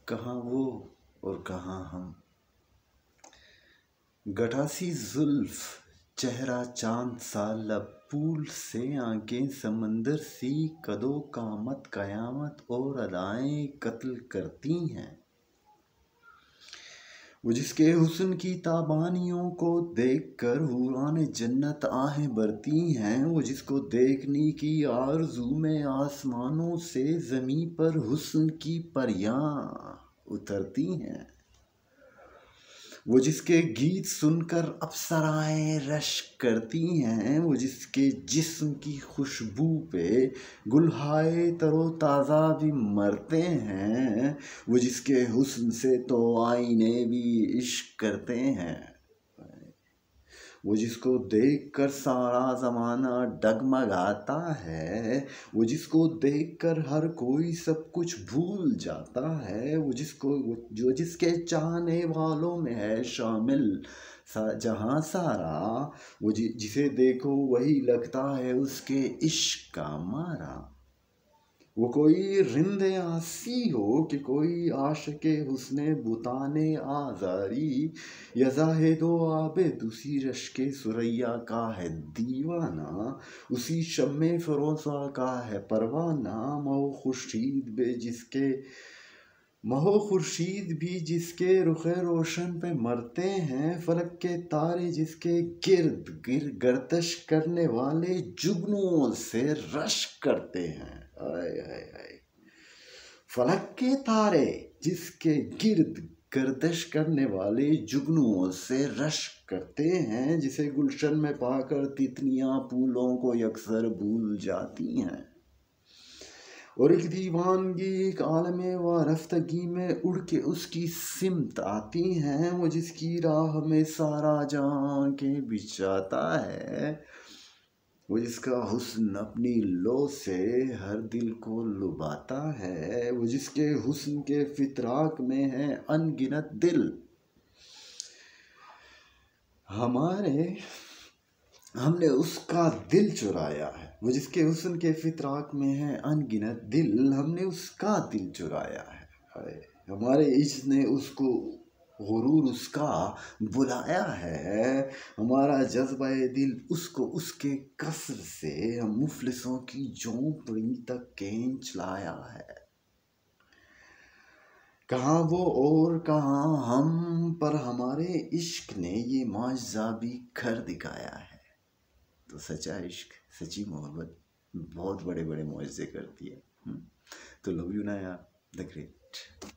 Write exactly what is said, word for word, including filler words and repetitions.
कहाँ वो और कहाँ हम। गठासी जुल्फ, चेहरा चांद सा, लब फूल से आंखें समंदर सी, कदो कामत कयामत और अदाएं कत्ल करती हैं। वो जिसके हुस्न की ताबानियों को देख कर हुरान जन्नत आहें भरती हैं। वो जिसको देखने की आरज़ू में आसमानों से ज़मीं पर हुस्न की परियां उतरती हैं। वो जिसके गीत सुनकर अप्सराएं रश्क करती हैं। वो जिसके जिस्म की खुशबू पे गुलहाए तरोताज़ा भी मरते हैं। वो जिसके हुस्न से तो आईने भी इश्क करते हैं। वो जिसको देखकर सारा ज़माना डगमगाता है। वो जिसको देखकर हर कोई सब कुछ भूल जाता है। वो जिसको जो जिसके चाहने वालों में है शामिल सा जहाँ सारा। वो जि, जिसे देखो वही लगता है उसके इश्क का मारा। वो कोई रिंदे आसी हो कि कोई आशिक़े हुस्ने बुताने आज़ारी, या ज़ाहिदो आबिद उसी रश्के सुरैया का है दीवाना। उसी शम्मे फ़रोज़ा का है परवाना। महो खुर्शीद बे जिसके महो खुर्शीद भी जिसके रुखे रोशन पे मरते हैं। फलक के तारे जिसके गिर्द गिर गर्दश करने वाले जुगनुओं से रश्क करते हैं। आय आय आय। फलक के तारे जिसके गिर्द गर्दश करने वाले जुगनुओं से रश्क करते हैं। जिसे गुलशन में पाकर तितलियां फूलों को यकसर भूल जाती हैं। और एक दीवानगी एक आलमे व रफ्तगी में उड़ के उसकी सिमत आती हैं। वो जिसकी राह में सारा जहां के बिछाता है। वो जिसका हुस्न अपनी लो से हर दिल को लुभाता है। वो जिसके हुस्न के फितराक में है अनगिनत दिल। हमारे हमने उसका दिल चुराया है। वो जिसके हुस्न के फितराक में है अनगिनत दिल, हमने उसका दिल चुराया है। हमारे इश्क ने उसको गुरूर उसका बुलाया है। हमारा जज्बा दिल उसको उसके कसर से हम मुफलिसों की झोंपड़ी तक खींच लाया है। कहाँ वो और कहाँ हम, पर हमारे इश्क ने ये माजज़ा भी कर दिखाया है। तो सच्चा इश्क, सच्ची मोहब्बत बहुत बड़े बड़े मुआज़े करती है। तो लव यू ना यार, द ग्रेट।